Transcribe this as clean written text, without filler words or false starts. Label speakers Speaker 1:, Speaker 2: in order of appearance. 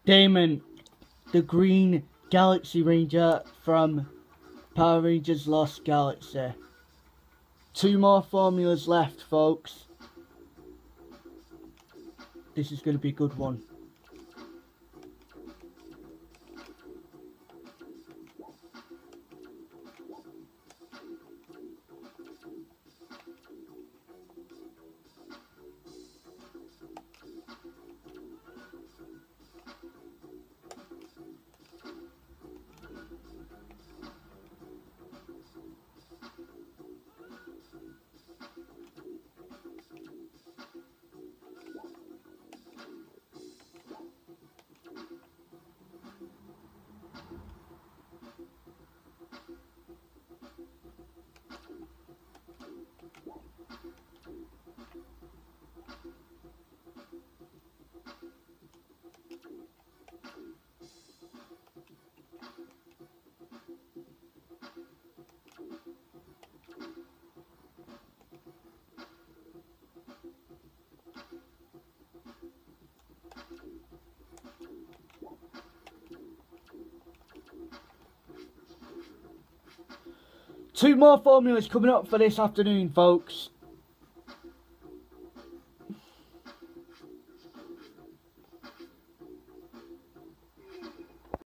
Speaker 1: Damon, the green Galaxy Ranger from Power Rangers Lost Galaxy. 2 more formulas left, folks. This is going to be a good one. Two more formulas coming up for this afternoon, folks.